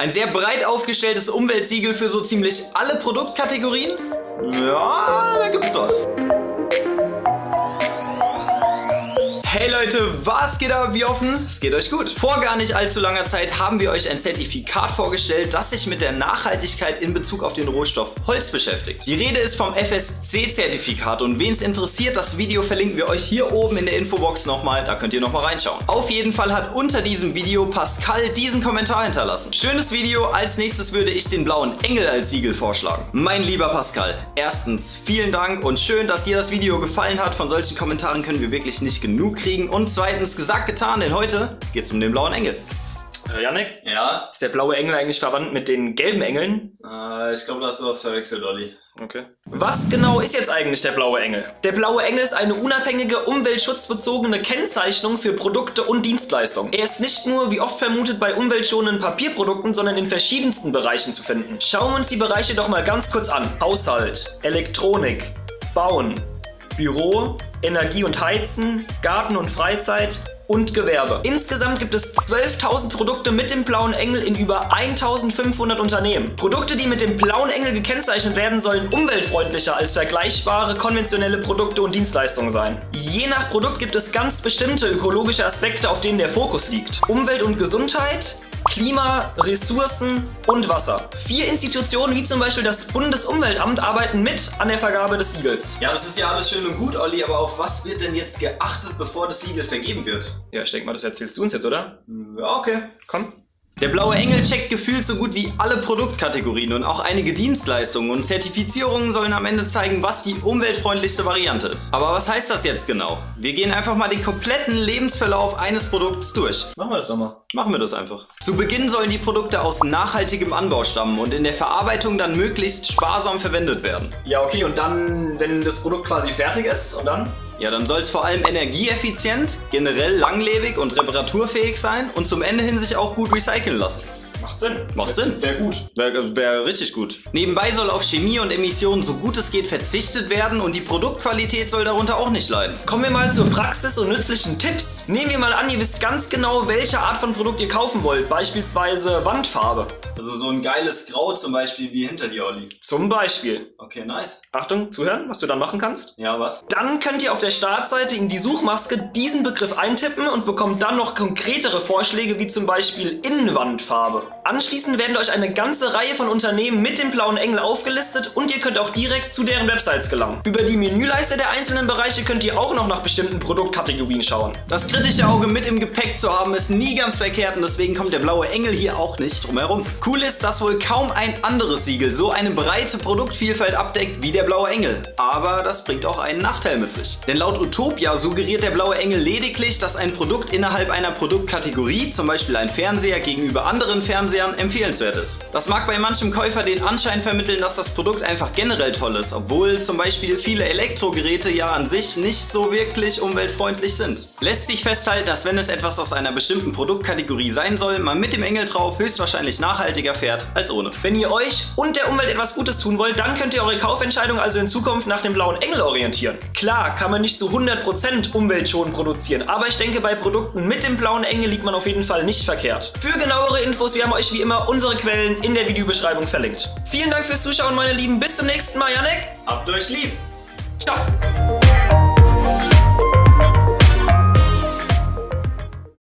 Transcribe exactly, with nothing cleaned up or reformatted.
Ein sehr breit aufgestelltes Umweltsiegel für so ziemlich alle Produktkategorien? Ja, da gibt's was. Hey Leute, was geht ab? Wie offen? Es geht euch gut. Vor gar nicht allzu langer Zeit haben wir euch ein Zertifikat vorgestellt, das sich mit der Nachhaltigkeit in Bezug auf den Rohstoff Holz beschäftigt. Die Rede ist vom F S C-Zertifikat und wen es interessiert, das Video verlinken wir euch hier oben in der Infobox nochmal, da könnt ihr nochmal reinschauen. Auf jeden Fall hat unter diesem Video Pascal diesen Kommentar hinterlassen. Schönes Video, als nächstes würde ich den blauen Engel als Siegel vorschlagen. Mein lieber Pascal, erstens vielen Dank und schön, dass dir das Video gefallen hat. Von solchen Kommentaren können wir wirklich nicht genug kriegen. Und zweitens gesagt, getan, denn heute geht es um den blauen Engel. Äh, Yannick? Ja? Ist der blaue Engel eigentlich verwandt mit den gelben Engeln? Äh, ich glaube, da hast du was verwechselt, Olli. Okay. Was genau ist jetzt eigentlich der blaue Engel? Der blaue Engel ist eine unabhängige, umweltschutzbezogene Kennzeichnung für Produkte und Dienstleistungen. Er ist nicht nur, wie oft vermutet, bei umweltschonenden Papierprodukten, sondern in verschiedensten Bereichen zu finden. Schauen wir uns die Bereiche doch mal ganz kurz an. Haushalt, Elektronik, Bauen, Büro, Energie und Heizen, Garten und Freizeit und Gewerbe. Insgesamt gibt es zwölftausend Produkte mit dem blauen Engel in über eintausendfünfhundert Unternehmen. Produkte, die mit dem blauen Engel gekennzeichnet werden, sollen umweltfreundlicher als vergleichbare konventionelle Produkte und Dienstleistungen sein. Je nach Produkt gibt es ganz bestimmte ökologische Aspekte, auf denen der Fokus liegt. Umwelt und Gesundheit, Klima, Ressourcen und Wasser. Vier Institutionen wie zum Beispiel das Bundesumweltamt arbeiten mit an der Vergabe des Siegels. Ja, das ist ja alles schön und gut, Olli, aber auf was wird denn jetzt geachtet, bevor das Siegel vergeben wird? Ja, ich denke mal, das erzählst du uns jetzt, oder? Ja, okay. Komm. Der blaue Engel checkt gefühlt so gut wie alle Produktkategorien und auch einige Dienstleistungen, und Zertifizierungen sollen am Ende zeigen, was die umweltfreundlichste Variante ist. Aber was heißt das jetzt genau? Wir gehen einfach mal den kompletten Lebensverlauf eines Produkts durch. Machen wir das doch mal. Machen wir das einfach. Zu Beginn sollen die Produkte aus nachhaltigem Anbau stammen und in der Verarbeitung dann möglichst sparsam verwendet werden. Ja, okay, und dann, wenn das Produkt quasi fertig ist, und dann? Ja, dann soll es vor allem energieeffizient, generell langlebig und reparaturfähig sein und zum Ende hin sich auch gut recyceln lassen. Macht Sinn. Macht Sinn. Wäre gut. Wäre wär richtig gut. Nebenbei soll auf Chemie und Emissionen so gut es geht verzichtet werden und die Produktqualität soll darunter auch nicht leiden. Kommen wir mal zur Praxis und nützlichen Tipps. Nehmen wir mal an, ihr wisst ganz genau, welche Art von Produkt ihr kaufen wollt. Beispielsweise Wandfarbe. Also so ein geiles Grau zum Beispiel wie hinter dir, Olli. Zum Beispiel. Okay, nice. Achtung, zuhören, was du dann machen kannst. Ja, was? Dann könnt ihr auf der Startseite in die Suchmaske diesen Begriff eintippen und bekommt dann noch konkretere Vorschläge wie zum Beispiel Innenwandfarbe. Anschließend werden euch eine ganze Reihe von Unternehmen mit dem blauen Engel aufgelistet und ihr könnt auch direkt zu deren Websites gelangen. Über die Menüleiste der einzelnen Bereiche könnt ihr auch noch nach bestimmten Produktkategorien schauen. Das kritische Auge mit im Gepäck zu haben ist nie ganz verkehrt und deswegen kommt der blaue Engel hier auch nicht drum herum. Cool ist, dass wohl kaum ein anderes Siegel so eine breite Produktvielfalt abdeckt wie der blaue Engel. Aber das bringt auch einen Nachteil mit sich. Denn laut Utopia suggeriert der blaue Engel lediglich, dass ein Produkt innerhalb einer Produktkategorie, zum Beispiel ein Fernseher, gegenüber anderen Fernsehern empfehlenswert ist. Das mag bei manchem Käufer den Anschein vermitteln, dass das Produkt einfach generell toll ist, obwohl zum Beispiel viele Elektrogeräte ja an sich nicht so wirklich umweltfreundlich sind. Lässt sich festhalten, dass wenn es etwas aus einer bestimmten Produktkategorie sein soll, man mit dem Engel drauf höchstwahrscheinlich nachhaltiger fährt als ohne. Wenn ihr euch und der Umwelt etwas Gutes tun wollt, dann könnt ihr eure Kaufentscheidung also in Zukunft nach dem blauen Engel orientieren. Klar, kann man nicht zu hundert Prozent umweltschonend produzieren, aber ich denke, bei Produkten mit dem blauen Engel liegt man auf jeden Fall nicht verkehrt. Für genauere Infos, wir haben euch wie immer unsere Quellen in der Videobeschreibung verlinkt. Vielen Dank fürs Zuschauen, meine Lieben. Bis zum nächsten Mal, Yannick. Habt euch lieb. Ciao.